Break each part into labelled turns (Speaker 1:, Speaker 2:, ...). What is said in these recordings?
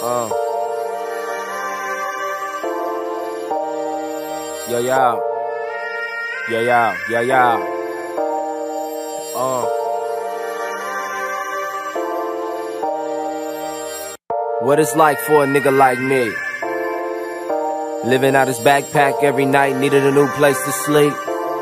Speaker 1: Yeah, yeah. Yeah, yeah, yeah, yeah. What it's like for a nigga like me, living out his backpack every night, needed a new place to sleep.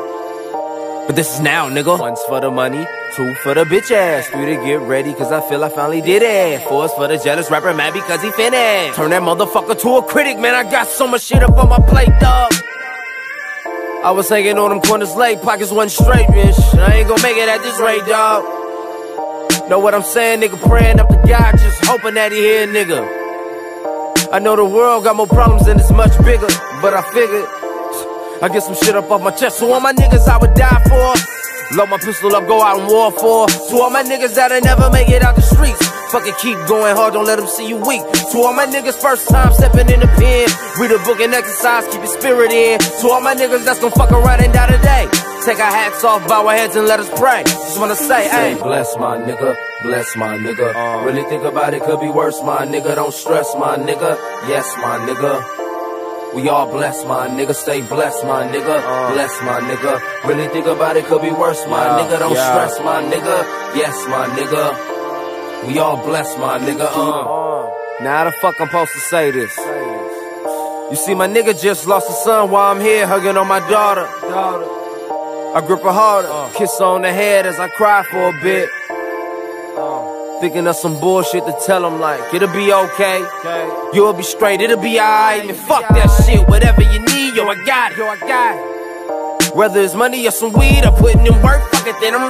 Speaker 1: But this is now, nigga. 1's for the money, 2 for the bitch ass, 3 to get ready, cause I feel I finally did it. 4's for the jealous rapper mad because he finished. Turn that motherfucker to a critic, man, I got so much shit up on my plate, dog. I was hanging on them corners late, pockets wasn't straight, bitch. I ain't gon' make it at this rate, dog. Know what I'm saying, nigga? Praying up to God, just hoping that he hear, nigga. I know the world got more problems and it's much bigger, but I figured I get some shit up off my chest. So all my niggas I would die for, load my pistol up, go out and war for. To all my niggas that'll never make it out the streets, fucking keep going hard, don't let them see you weak. To all my niggas first time stepping in the pen, read a book and exercise, keep your spirit in. To all my niggas that's gon' fuck around and die today, take our hats off, bow our heads and let us pray. Just wanna say, hey, bless my nigga, bless my nigga. Really think about it, could be worse, my nigga. Don't stress, my nigga. Yes, my nigga. We all blessed, my nigga. Stay blessed, my nigga. Bless, my nigga. Really think about it, could be worse, my nigga. Don't stress, my nigga. Yes, my nigga. We all blessed, my nigga. Now how the fuck I'm supposed to say this? You see, my nigga just lost a son while I'm here hugging on my daughter. I grip her harder, kiss her on the head as I cry for a bit. Thinking of some bullshit to tell him like, it'll be okay, you'll be straight, it'll be alright. And fuck that shit, whatever you need, yo, I got it. Whether it's money or some weed or putting in work, fuck it, then I'm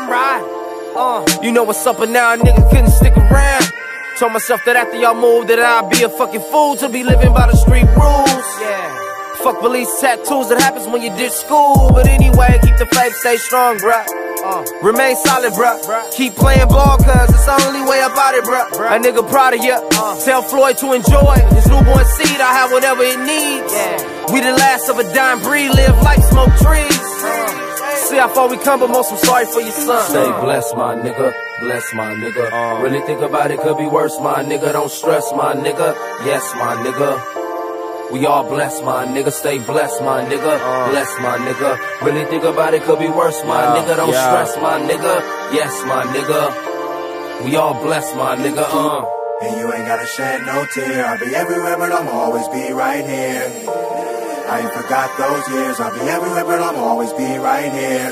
Speaker 1: riding. You know what's up, and now a nigga couldn't stick around. Told myself that after y'all moved that I'd be a fucking fool to be living by the street rules. Fuck police tattoos, that happens when you ditch school. But anyway, keep the faith, stay strong, bruh. Remain solid, bruh. Keep playing ball, cause it's the only way about it, bruh. A nigga proud of ya. Tell Floyd to enjoy his newborn seed, I have whatever it needs. We the last of a dying breed, live life, smoke trees. See how far we come, but most I'm sorry for your son. Stay blessed, my nigga. Bless, my nigga. Really think about it, could be worse, my nigga. Don't stress, my nigga. Yes, my nigga. We all blessed, my nigga. Stay blessed, my nigga. Bless, my nigga. Really think about it, could be worse, my nigga. Don't stress, my nigga. Yes, my nigga. We all blessed, my nigga.
Speaker 2: And you ain't gotta shed no tear. I'll be everywhere, but I'ma always be right here. I ain't forgot those years. I'll be everywhere, but I'ma always be right here.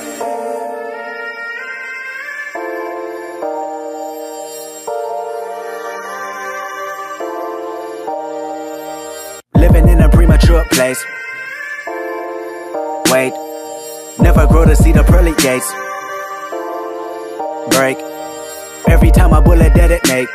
Speaker 3: Living in a premature place. Wait, never grow to see the pearly gates. Break every time a bullet detonate.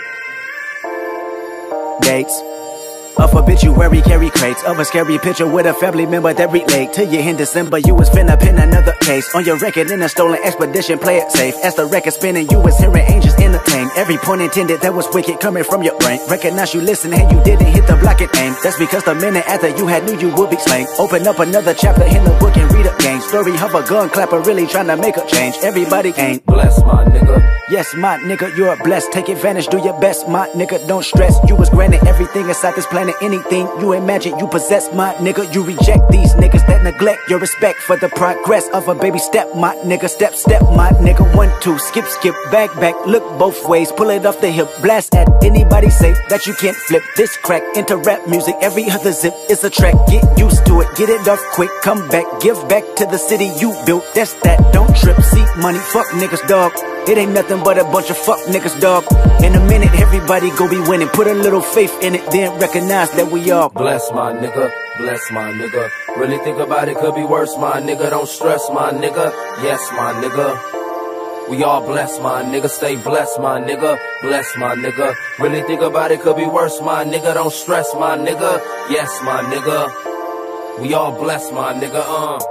Speaker 3: Dates of obituary carry crates of a scary picture with a family member that relate to you in December. You was finna pin another case on your record in a stolen expedition. Play it safe as the record spinning. You was hearing angels entertain. Every point intended that was wicked coming from your brain. Recognize you listen and you didn't hit the block and aim. That's because the minute after you had knew you would be slain. Open up another chapter in the book and read again. Story of a gun clapper really trying to make a change. Everybody ain't
Speaker 1: bless, my nigga.
Speaker 3: Yes, my nigga, you're blessed. Take advantage, do your best, my nigga. Don't stress. You was granted everything inside this planet. Anything you imagine you possess, my nigga. You reject these niggas that neglect your respect for the progress of a baby step, my nigga. Step, step, my nigga. 1, 2, skip, skip, back, back. Look both ways, pull it off the hip. Blast at anybody, say that you can't flip this crack into rap music. Every other zip is a track. Get used to it, get it off quick. Come back, give back to the city you built. That's that, don't trip. See money, fuck niggas, dog. It ain't nothing but a bunch of fuck niggas, dog. In a minute, everybody gon' be winning. Put a little faith in it, then recognize that we all
Speaker 1: bless, my nigga. Bless, my nigga. Really think about it, could be worse, my nigga. Don't stress, my nigga. Yes, my nigga. We all blessed, my nigga. Stay blessed, my nigga. Bless, my nigga. Really think about it, could be worse, my nigga. Don't stress, my nigga. Yes, my nigga. We all blessed, my nigga.